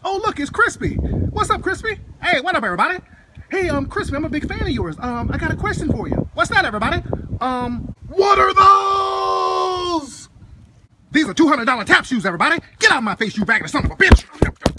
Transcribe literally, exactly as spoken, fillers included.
Oh, look, it's Crispy. What's up, Crispy? Hey, what up, everybody? Hey, um, Crispy, I'm a big fan of yours. Um, I got a question for you. What's that, everybody? Um, what are those? These are two hundred dollar tap shoes, everybody. Get out of my face, you raggedy son of a bitch.